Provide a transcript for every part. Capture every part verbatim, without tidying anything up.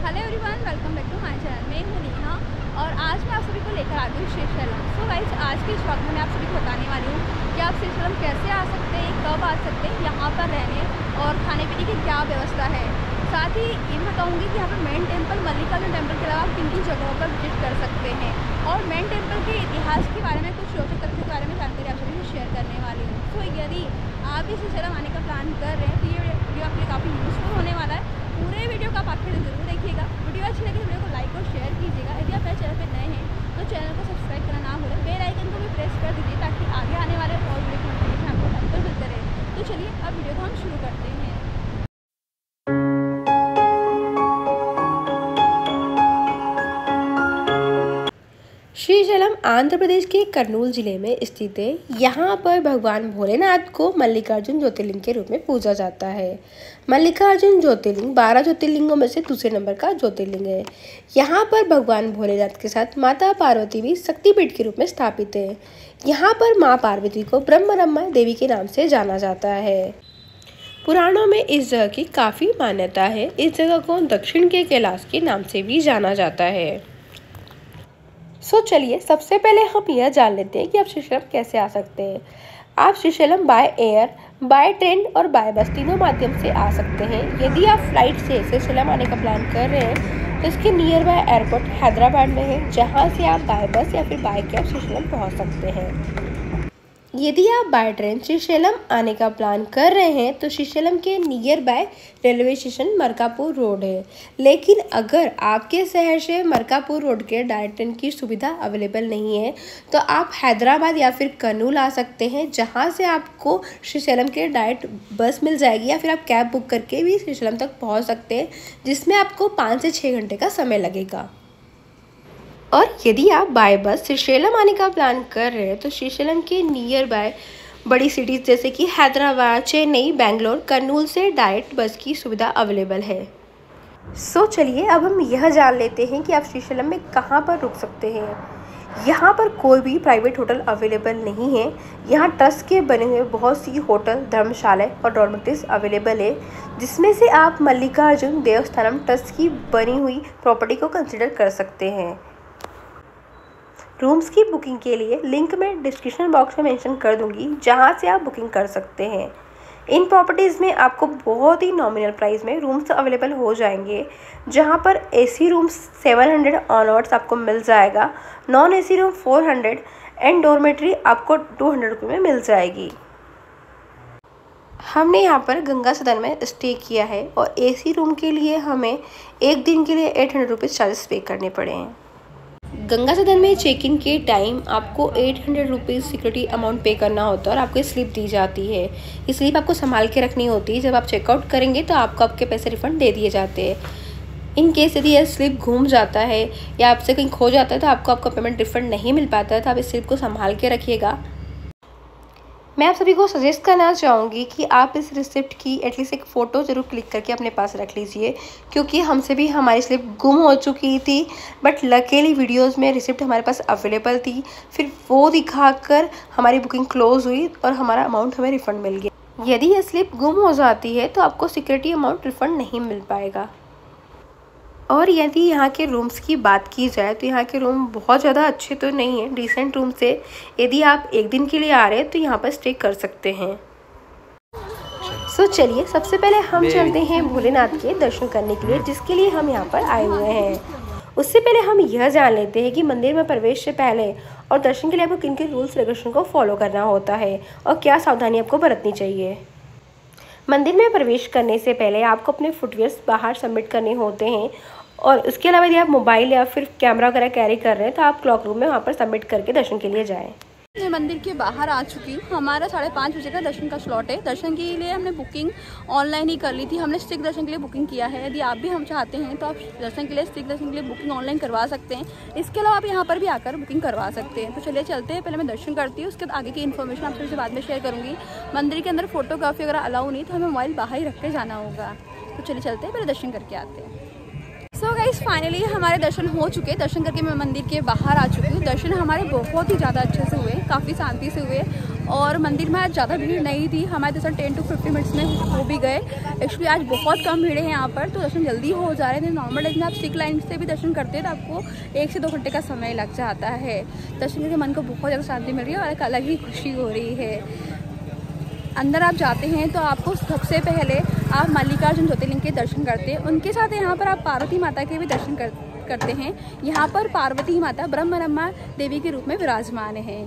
Hello everyone, welcome back to my channel. मैं हूँ नेहा और आज मैं आप सभी को लेकर आ गई हूँ श्रीशैलम। सो गाइस, आज के इस व्लॉग में मैं आप सभी को बताने वाली हूँ कि आप श्रीशैलम कैसे आ सकते हैं, कब आ सकते हैं, यहाँ पर रहने और खाने पीने की क्या व्यवस्था है। साथ ही ये बताऊँगी कि यहाँ पर मेन टेम्पल, मल्लिकार्जुन टेम्पल के अलावा आप किन किन जगहों पर विजिट कर सकते हैं और मेन टेम्पल के इतिहास के बारे में, कुछ रोचक तथ्यों के बारे में जानकारी आप सभी से शेयर करने वाली हूँ। तो यदि आप भी श्रीशैलम आने का प्लान कर रहे हैं तो ये वीडियो आपके लिए काफ़ी यूज़फुल होने वाला है। पूरे वीडियो का आप आखिर तक जरूर देखिएगा। वीडियो अच्छी लगे तो वीडियो को लाइक और शेयर कीजिएगा। यदि आप मेरे चैनल पर नए हैं तो चैनल को सब्सक्राइब करना ना भूलें। बेल आइकन को भी प्रेस कर दीजिए ताकि आगे आने वाले और वीडियो की नोटिफिकेशन आपको टाइम पर मिलते रहे। तो चलिए अब वीडियो को हम शुरू करते हैं। श्रीशैलम आंध्र प्रदेश के कर्नूल जिले में स्थित है। यहाँ पर भगवान भोलेनाथ को मल्लिकार्जुन ज्योतिर्लिंग के रूप में पूजा जाता है। मल्लिकार्जुन ज्योतिर्लिंग बारह ज्योतिर्लिंगों में से दूसरे नंबर का ज्योतिर्लिंग है। यहाँ पर भगवान भोलेनाथ के साथ माता पार्वती भी शक्तिपीठ के रूप में स्थापित है। यहाँ पर माँ पार्वती को ब्रह्मरम्मा देवी के नाम से जाना जाता है। पुराणों में इस जगह की काफ़ी मान्यता है। इस जगह को दक्षिण के कैलाश के नाम से भी जाना जाता है। सो so, चलिए सबसे पहले हम यह जान लेते हैं कि आप श्रीशैलम कैसे आ सकते हैं। आप Srisailam by air, by train और बाय बस तीनों माध्यम से आ सकते हैं। यदि आप फ्लाइट से श्रीशैलम आने का प्लान कर रहे हैं तो इसके नियर बाय एयरपोर्ट हैदराबाद में है, जहां से आप बाय बस या फिर बाय कैब श्रीशैलम पहुंच सकते हैं। यदि आप बाय ट्रेन श्रीशैलम आने का प्लान कर रहे हैं तो श्रीशैलम के nearby railway station Markapur road है। लेकिन अगर आपके शहर से मरकापुर रोड के डायरेक्ट ट्रेन की सुविधा अवेलेबल नहीं है तो आप हैदराबाद या फिर कर्नूल आ सकते हैं, जहां से आपको श्रीशैलम के डायरेक्ट बस मिल जाएगी या फिर आप कैब बुक करके भी श्रीशैलम तक पहुंच सकते हैं, जिसमें आपको पाँच से छः घंटे का समय लगेगा। और यदि आप बाय बस श्रीशैलम आने का प्लान कर रहे हैं तो श्रीशैलम के नियर बाय बड़ी सिटीज़ जैसे कि हैदराबाद, चेन्नई, बेंगलोर, कर्नूल से डायरेक्ट बस की सुविधा अवेलेबल है। सो चलिए अब हम यह जान लेते हैं कि आप श्रीशैलम में कहां पर रुक सकते हैं। यहां पर कोई भी प्राइवेट होटल अवेलेबल नहीं है। यहां ट्रस्ट के बने हुए बहुत सी होटल, धर्मशालाएं और डॉर्मेटरीज अवेलेबल है, जिसमें से आप मल्लिकार्जुन देवस्थानम ट्रस्ट की बनी हुई प्रॉपर्टी को कंसिडर कर सकते हैं। रूम्स की बुकिंग के लिए लिंक मैं डिस्क्रिप्शन बॉक्स में मेंशन कर दूंगी, जहां से आप बुकिंग कर सकते हैं। इन प्रॉपर्टीज़ में आपको बहुत ही नॉमिनल प्राइस में रूम्स अवेलेबल हो जाएंगे, जहां पर AC rooms seven hundred onwards आपको मिल जाएगा, non AC room four hundred and dormitory आपको टू हंड्रेड रुपये में मिल जाएगी। हमने यहाँ पर गंगा सदन में स्टे किया है और एसी रूम के लिए हमें एक दिन के लिए eight hundred rupees charges pay करने पड़े हैं। गंगा सदन में चेक इन के टाइम आपको eight hundred rupees security amount pay करना होता है और आपको स्लिप दी जाती है। ये स्लिप आपको संभाल के रखनी होती है। जब आप चेकआउट करेंगे तो आपको आपके पैसे रिफंड दे दिए जाते हैं। इन केस यदि यह स्लिप घूम जाता है या आपसे कहीं खो जाता है तो आपको आपका पेमेंट रिफंड नहीं मिल पाता है, तो आप इस स्लिप को संभाल के रखिएगा। मैं आप सभी को सजेस्ट करना चाहूँगी कि आप इस रिसिप्ट की एटलीस्ट एक फ़ोटो ज़रूर क्लिक करके अपने पास रख लीजिए, क्योंकि हमसे भी हमारी स्लिप गुम हो चुकी थी, बट लकीली वीडियोस में रिसिप्ट हमारे पास अवेलेबल थी। फिर वो दिखाकर हमारी बुकिंग क्लोज़ हुई और हमारा अमाउंट हमें रिफ़ंड मिल गया। यदि यह स्लिप गुम हो जाती है तो आपको सिक्योरिटी अमाउंट रिफ़ंड नहीं मिल पाएगा। और यदि यहाँ के रूम्स की बात की जाए तो यहाँ के रूम बहुत ज़्यादा अच्छे तो नहीं है, डिसेंट रूम्स है। यदि आप एक दिन के लिए आ रहे हैं तो यहाँ पर स्टे कर सकते हैं। सो so, चलिए सबसे पहले हम चलते हैं भोलेनाथ के दर्शन करने के लिए, जिसके लिए हम यहाँ पर आए हुए हैं। उससे पहले हम यह जान लेते हैं कि मंदिर में प्रवेश से पहले और दर्शन के लिए आपको किन किन रूल्स रेगुलेशन को फॉलो करना होता है और क्या सावधानी आपको बरतनी चाहिए। मंदिर में प्रवेश करने से पहले आपको अपने फुटवेयर्स बाहर सबमिट करने होते हैं, और उसके अलावा यदि आप मोबाइल या फिर कैमरा वगैरह कैरी कर रहे हैं तो आप क्लॉक रूम में वहाँ पर सबमिट करके दर्शन के लिए जाएं। मैं मंदिर के बाहर आ चुकी हूँ। हमारा साढ़े पाँच बजे का दर्शन का स्लॉट है। दर्शन के लिए हमने बुकिंग ऑनलाइन ही कर ली थी। हमने स्टिक दर्शन के लिए बुकिंग किया है। यदि आप भी हम चाहते हैं तो आप दर्शन के लिए स्टिक दर्शन के लिए बुकिंग ऑनलाइन करवा सकते हैं। इसके अलावा आप यहाँ पर भी आकर बुकिंग करवा सकते हैं। तो चलिए चलते हैं, पहले मैं दर्शन करती हूँ, उसके बाद आगे की इन्फॉर्मेशन आप सबसे बाद में शेयर करूँगी। मंदिर के अंदर फोटोग्राफी वगैरह अलाउ नहीं, तो हमें मोबाइल बाहर ही रख के जाना होगा। तो चलिए चलते हैं, पहले दर्शन करके आते हैं। सो गाइस, फाइनली हमारे दर्शन हो चुके। दर्शन करके मैं मंदिर के बाहर आ चुकी हूँ। दर्शन हमारे बहुत ही ज़्यादा अच्छे से हुए, काफ़ी शांति से हुए और मंदिर में आज ज़्यादा भीड़ नहीं थी, हमारे दर्शन टेन टू फिफ्टी मिनट्स में हो भी गए। एक्चुअली आज बहुत कम भीड़ है यहाँ पर, तो दर्शन जल्दी हो जा रहे थे। नॉर्मल डेज में आप सिक लाइन से भी दर्शन करते हैं तो आपको एक से दो घंटे का समय लग जाता है। दर्शन करके मन को बहुत ज़्यादा शांति मिल रही है और एक अलग ही खुशी हो रही है। अंदर आप जाते हैं तो आपको सबसे पहले आप मल्लिकार्जुन ज्योतिर्लिंग के दर्शन करते हैं, उनके साथ यहाँ पर आप पार्वती माता के भी दर्शन कर, करते हैं। यहाँ पर पार्वती माता ब्रह्मरमा देवी के रूप में विराजमान हैं।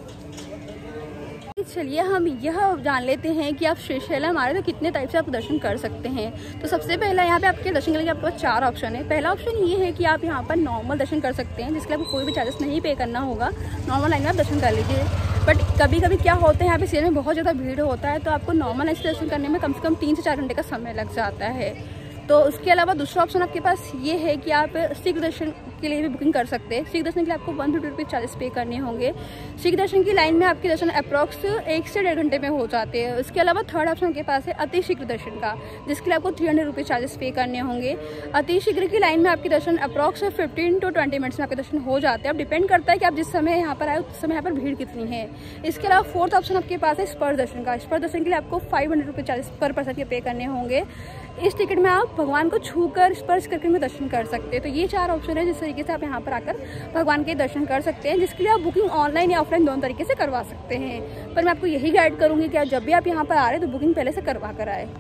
चलिए हम यह जान लेते हैं कि आप श्रीशैलम आ रहे तो कितने टाइप से आप दर्शन कर सकते हैं। तो सबसे पहला यहाँ पे आपके दर्शन के लिए आपके पास चार ऑप्शन है। पहला ऑप्शन ये है कि आप यहाँ पर नॉर्मल दर्शन कर सकते हैं, जिसके लिए आपको कोई भी चार्जेस नहीं पे करना होगा। नॉर्मल लाइन में आप दर्शन कर लीजिए। बट कभी कभी क्या होता है, यहाँ पे सीजन में बहुत ज़्यादा भीड़ होता है, तो आपको नॉर्मल लाइन से दर्शन करने में कम से कम तीन से चार घंटे का समय लग जाता है। तो उसके अलावा दूसरा ऑप्शन आपके पास ये है कि आप सिख दर्शन के लिए भी बुकिंग कर सकते हैं। सिख दर्शन के लिए आपको one fifty rupees charges pay करने होंगे। सिख दर्शन की लाइन में आपके दर्शन अप्रॉक्स एक से डेढ़ घंटे में हो जाते हैं। उसके अलावा थर्ड ऑप्शन के पास है अति शीघ्र दर्शन का, जिसके लिए आपको three hundred rupees charges pay करने होंगे। अति शीघ्र की लाइन में आपके दर्शन approx fifteen to twenty minutes में आपके दर्शन हो जाते हैं। अब डिपेंड करता है कि आप जिस समय यहाँ पर आए उस समय यहाँ पर भीड़ कितनी है। इसके अलावा फोर्थ ऑप्शन आपके पास है स्पर्श दर्शन का। स्पर्श दर्शन के लिए आपको five hundred rupees charges per person के पे करने होंगे। इस टिकट में आप भगवान को छूकर स्पर्श करके भी दर्शन कर सकते हैं। तो ये चार ऑप्शन है जिस तरीके से आप यहाँ पर आकर भगवान के दर्शन कर सकते हैं, जिसके लिए आप बुकिंग ऑनलाइन या ऑफलाइन दोनों तरीके से करवा सकते हैं। पर मैं आपको यही गाइड करूँगी कि आप जब भी आप यहाँ पर आ रहे हैं तो बुकिंग पहले से करवा कर आए।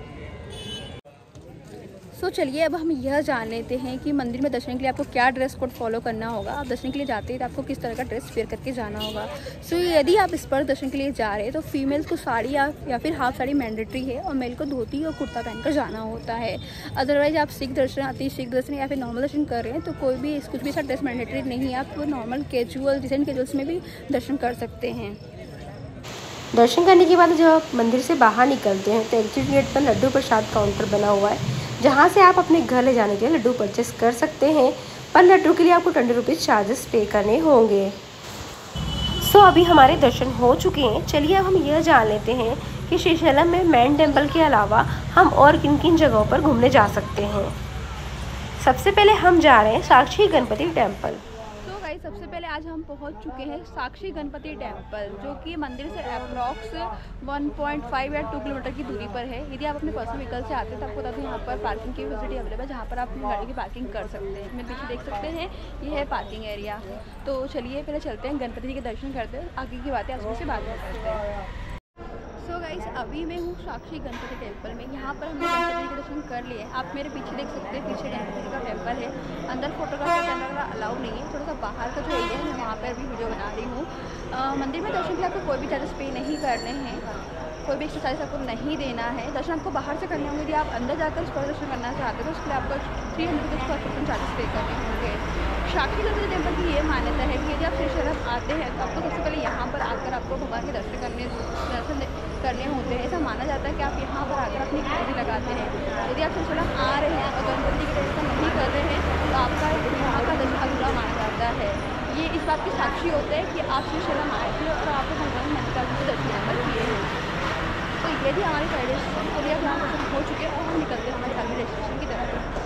सो चलिए अब हम यह जान लेते हैं कि मंदिर में दर्शन के लिए आपको क्या ड्रेस कोड फॉलो करना होगा। आप दर्शन के लिए जाते हैं तो आपको किस तरह का ड्रेस वेयर करके जाना होगा। सो यदि आप स्पर्श दर्शन के लिए जा रहे हैं तो फीमेल्स को साड़ी या या फिर हाफ साड़ी मैंडेटरी है, और मेल को धोती और कुर्ता पहनकर जाना होता है। अदरवाइज आप सिख दर्शन, अति सिख दर्शन या फिर नॉर्मल दर्शन कर रहे हैं तो कोई भी कुछ भी ऐसा ड्रेस मैंडेटरी नहीं है। आप नॉर्मल कैजुअल डिसेंट कैजुअल्स में भी दर्शन कर सकते हैं। दर्शन करने के बाद जब आप मंदिर से बाहर निकलते हैं तो एग्जिट गेट पर लड्डू प्रसाद काउंटर बना हुआ है, जहाँ से आप अपने घर ले जाने के लिए लड्डू परचेस कर सकते हैं। पर लड्डू के लिए आपको ट्वेंटी रुपीज़ चार्जेस पे करने होंगे। सो अभी हमारे दर्शन हो चुके हैं। चलिए अब हम यह जान लेते हैं कि श्रीशैलम में मेन टेम्पल के अलावा हम और किन किन जगहों पर घूमने जा सकते हैं। सबसे पहले हम जा रहे हैं साक्षी गणपति टेम्पल। सबसे पहले आज हम पहुंच चुके हैं साक्षी गणपति टेम्पल, जो कि मंदिर से अप्रॉक्स वन पॉइंट फाइव या टू किलोमीटर की दूरी पर है। यदि आप अपने पर्सनल व्हीकल से आते हैं तो आपको बता दूं यहाँ पर पार्किंग की फैसिलिटी अवेलेबल है, जहाँ पर आप अपनी गाड़ी की पार्किंग कर सकते हैं। मेरे पीछे देख सकते हैं ये है पार्किंग एरिया। तो चलिए पहले चलते हैं गणपति जी के दर्शन करते हैं, आगे की बातें आज से बात करते हैं। सो गाइस अभी मैं हूँ साक्षी गणपति टेम्पल में। यहाँ पर हमने गणपति जी के दर्शन कर लिए। आप मेरे पीछे देख सकते हैं, पीछे गणपति जी का टेम्पल है। अंदर फोटोग्राफी कैमरा अलाउ नहीं है, थोड़ा सा बाहर का जो एरिया है मैं वहाँ पर भी वीडियो बना रही हूँ। मंदिर में दर्शन के लिए आपको कोई भी चार्जेस पे नहीं करने हैं, कोई भी एक्स्ट्रा चार्जेस आपको नहीं देना है। दर्शन आपको बाहर से करने होंगे। यदि आप अंदर जाकर स्पर्श दर्शन करना चाहते हैं तो उसके लिए आपको three hundred rupees per person charges pay करने होंगे। साक्षी गणपति टेम्पल की ये मान्यता है कि यदि आप श्रीशैलम आते हैं तो आपको सबसे पहले यहाँ पर आकर आपको भगवान के दर्शन करने दर्शन करने होते हैं। ऐसा माना जाता है कि आप यहाँ पर आकर अपनी हाजिरी लगाते हैं। यदि आप श्रीशैलम आ रहे हैं और गणपति जी के दर्शन नहीं कर रहे हैं तो आपका यहाँ का दर्शन अधूरा माना जाता है। ये इस बात की साक्षी होता है कि आप श्रीशैलम आए थे और आपने भगवान मल्लिकार्जुन के दर्शन यहाँ पर किए हैं। तो यदि हमारी साइड डेस्टिनेशन के लिए अब यहाँ पर हो चुके हैं और हम निकलते हैं हमारे साइड डेस्टिनेशन की तरफ।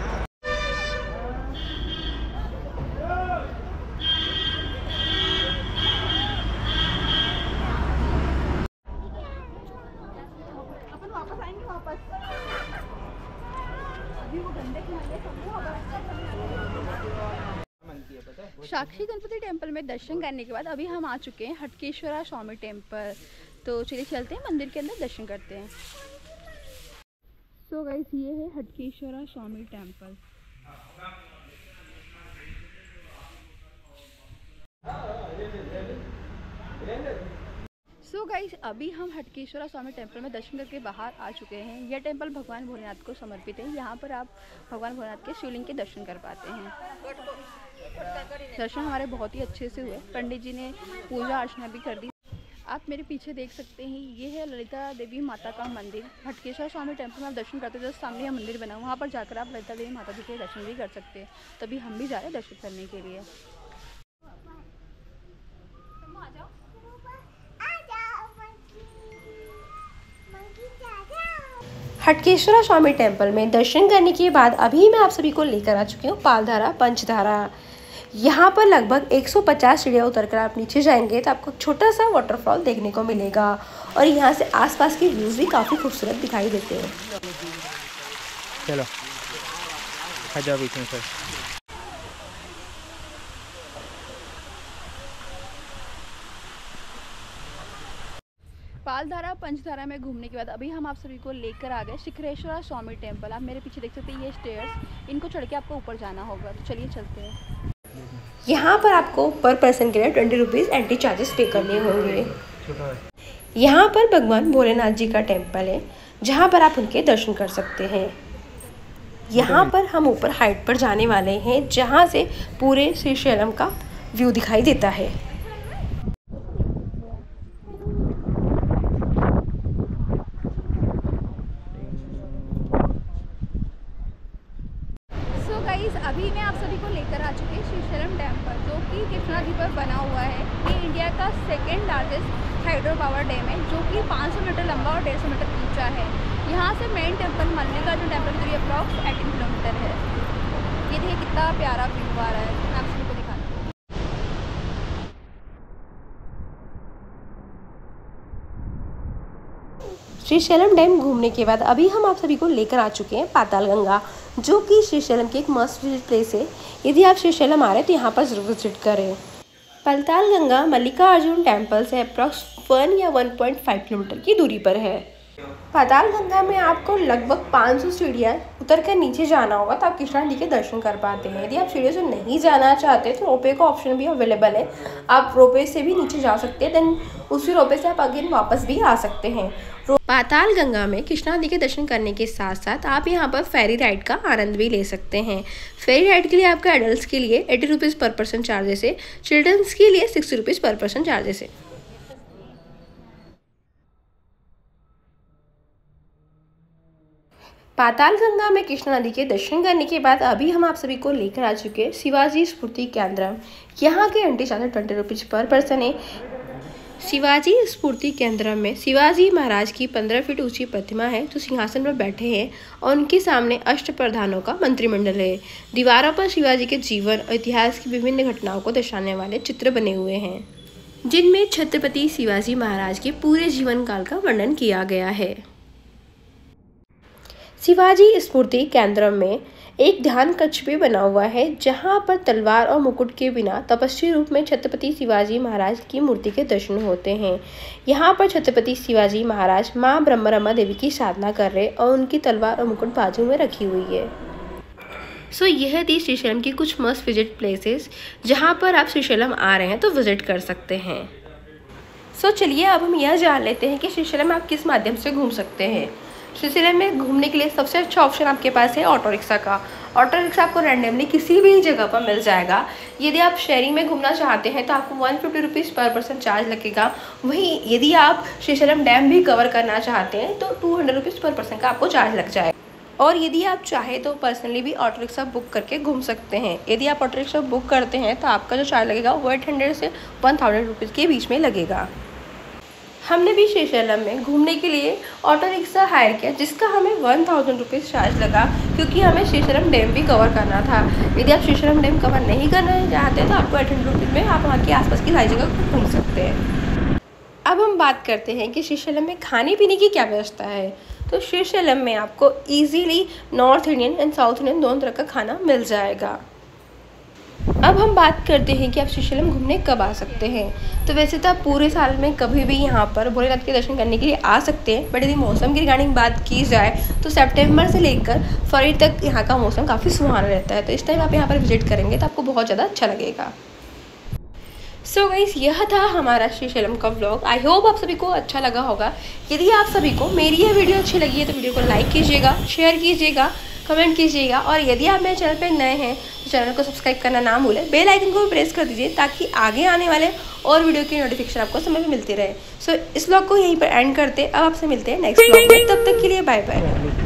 साक्षी गणपति टेम्पल में दर्शन करने के बाद अभी हम आ चुके हैं हटकेश्वरा स्वामी टेम्पल। तो चलिए चलते हैं मंदिर के अंदर दर्शन करते हैं। सो so गाइस ये है Hatkeshwara Swami temple. So so guys अभी हम हटकेश्वरा स्वामी टेम्पल में दर्शन करके बाहर आ चुके हैं। यह टेम्पल भगवान भोलेनाथ को समर्पित है। यहाँ पर आप भगवान भोलेनाथ के शिवलिंग के दर्शन कर पाते हैं। दर्शन हमारे बहुत ही अच्छे से हुए। पंडित जी ने पूजा अर्चना भी कर दी। आप मेरे पीछे देख सकते हैं ये है ललिता देवी माता का मंदिर। हटकेश्वरा स्वामी टेम्पल में आप दर्शन करते हैं, सामने यह मंदिर बना, वहाँ पर जाकर आप ललिता देवी माता जी के दर्शन भी कर सकते हैं। तभी हम भी जा रहे हैं दर्शन करने के लिए। हटकेश्वरा स्वामी टेम्पल में दर्शन करने के बाद अभी मैं आप सभी को लेकर आ चुकी हूँ पालधारा पंचधारा। यहाँ पर लगभग एक सौ पचास सीढ़ियाँ उतरकर आप नीचे जाएंगे तो आपको छोटा सा वाटरफॉल देखने को मिलेगा और यहाँ से आसपास के व्यूज़ भी काफ़ी खूबसूरत दिखाई देते हैं। चलो आ जाओ बीच में सर। पालधारा पंचधारा में घूमने के बाद अभी हम आप सभी को लेकर आ गए शिखरेश्वर स्वामी टेम्पल। आप मेरे पीछे देख सकते हैं ये स्टेयर्स, इनको चढ़ के आपको ऊपर जाना होगा। तो चलिए चलते हैं। यहाँ पर आपको पर पर्सन के लिए twenty rupees entry charges pay करने होंगे। यहाँ पर भगवान भोलेनाथ जी का टेम्पल है जहाँ पर आप उनके दर्शन कर सकते हैं। यहाँ पर हम ऊपर हाइट पर जाने वाले हैं जहाँ से पूरे श्रीशैलम का व्यू दिखाई देता है। अभी मैं आप सभी को लेकर आ चुकी हूँ श्रीशैलम डैम पर, जो कि कृष्णा जी पर बना हुआ है। ये इंडिया का second largest hydro power dam है, जो कि पाँच सौ मीटर लंबा और डेढ़ सौ मीटर ऊंचा है। यहाँ से मेन टेम्पल मल्लिकार्जुन टेम्पल की दूरी अप्रॉक्स अठारह किलोमीटर है। ये देखिए कितना प्यारा व्यू आ रहा है, मैं आप सभी को दिखाती हूँ। श्रीशैलम डैम घूमने के बाद अभी हम आप सभी को लेकर आ चुके हैं पाताल गंगा, जो कि श्रीशैलम की एक मस्ट विजिट प्लेस है। यदि आप श्रीशैलम आ रहे हैं तो यहाँ पर जरूर विजिट करें। पाताल गंगा मल्लिकार्जुन टेम्पल से अप्रॉक्स वन या वन पॉइंट फाइव किलोमीटर की दूरी पर है। पाताल गंगा में आपको लगभग पाँच सौ सीढ़ियाँ उतर कर नीचे जाना होगा तो आप कृष्णा जी के दर्शन कर पाते हैं। यदि आप सीढ़ियों से नहीं जाना चाहते तो रोपवे का ऑप्शन भी अवेलेबल है, आप रोपवे से भी नीचे जा सकते हैं, देन उसी रोपवे से आप अगेन वापस भी आ सकते हैं। पाताल गंगा में कृष्णा जी के दर्शन करने के साथ साथ आप यहाँ पर फेरी राइड का आनंद भी ले सकते हैं। फेरी राइड के लिए आपका एडल्ट्स के लिए eighty rupees per person charges है, चिल्ड्रंस के लिए sixty rupees per person charges है। पाताल गंगा में कृष्णा नदी के दर्शन करने के बाद अभी हम आप सभी को लेकर आ चुके हैं शिवाजी स्फूर्ति केंद्रम। यहाँ के entry charge twenty rupees per person है। शिवाजी स्फूर्ति केंद्रम में शिवाजी महाराज की पंद्रह फीट ऊंची प्रतिमा है जो सिंहासन पर बैठे हैं और उनके सामने अष्ट प्रधानों का मंत्रिमंडल है। दीवारों पर शिवाजी के जीवन और इतिहास की विभिन्न घटनाओं को दर्शाने वाले चित्र बने हुए हैं, जिनमें छत्रपति शिवाजी महाराज के पूरे जीवन काल का वर्णन किया गया है। शिवाजी स्फूर्ति केंद्रम में एक ध्यान कक्ष भी बना हुआ है जहां पर तलवार और मुकुट के बिना तपस्वी रूप में छत्रपति शिवाजी महाराज की मूर्ति के दर्शन होते हैं। यहां पर छत्रपति शिवाजी महाराज मां ब्रह्मरमा देवी की साधना कर रहे और उनकी तलवार और मुकुट बाजू में रखी हुई है। सो so, यह थी श्रीशैलम की कुछ मस्ट विजिट प्लेसेस जहां पर आप श्रीशैलम आ रहे हैं तो विजिट कर सकते हैं। सो so, चलिए अब हम यह जान लेते हैं कि श्रीशैलम में आप किस माध्यम से घूम सकते हैं। श्रीशैलम में घूमने के लिए सबसे अच्छा ऑप्शन आपके पास है ऑटो रिक्शा का। ऑटो रिक्शा आपको रैंडमली किसी भी जगह पर मिल जाएगा। यदि आप शेयरिंग में घूमना चाहते हैं तो आपको one fifty rupees per person charge लगेगा। वहीं यदि आप श्रीशैलम डैम भी कवर करना चाहते हैं तो two hundred rupees per person का आपको चार्ज लग जाएगा। और यदि आप चाहें तो पर्सनली भी ऑटो रिक्शा बुक करके घूम सकते हैं। यदि आप ऑटो रिक्शा बुक करते हैं तो आपका जो चार्ज लगेगा वो एट हंड्रेड से वन थाउजेंड रुपीज़ के बीच में लगेगा। हमने भी श्रीशैलम में घूमने के लिए ऑटो रिक्शा हायर किया जिसका हमें वन थाउजेंड रुपीज़ चार्ज लगा, क्योंकि हमें श्रीशैलम डैम भी कवर करना था। यदि आप श्रीशैलम डैम कवर नहीं करना चाहते हैं तो आपको एट हंड्रेड रुपीज़ में आप वहाँ की आसपास की सारी जगह घूम सकते हैं। अब हम बात करते हैं कि श्रीशैलम में खाने पीने की क्या व्यवस्था है। तो श्रीशैलम में आपको easily north Indian and south Indian दोनों तरह का खाना मिल जाएगा। अब हम बात करते हैं कि आप श्रीशैलम घूमने कब आ सकते हैं। तो वैसे तो आप पूरे साल में कभी भी यहाँ पर भोलेनाथ के दर्शन करने के लिए आ सकते हैं, बट यदि मौसम की रिगार्डिंग बात की जाए तो सितंबर से लेकर फरवरी तक यहाँ का मौसम काफ़ी सुहाना रहता है। तो इस टाइम आप यहाँ पर विजिट करेंगे तो आपको बहुत ज़्यादा अच्छा लगेगा। सो so गाइस, यह था हमारा श्रीशैलम का व्लॉग। आई होप आप सभी को अच्छा लगा होगा। यदि आप सभी को मेरी यह वीडियो अच्छी लगी है तो वीडियो को लाइक कीजिएगा, शेयर कीजिएगा, कमेंट कीजिएगा और यदि आप मेरे चैनल पर नए हैं तो चैनल को सब्सक्राइब करना ना भूलें। बेल आइकन को भी प्रेस कर दीजिए ताकि आगे आने वाले और वीडियो की नोटिफिकेशन आपको समय पे मिलती रहे। सो so, इस व्लॉग को यहीं पर एंड करते हैं। अब आपसे मिलते हैं नेक्स्ट व्लॉग में, तब तक के लिए बाय बाय।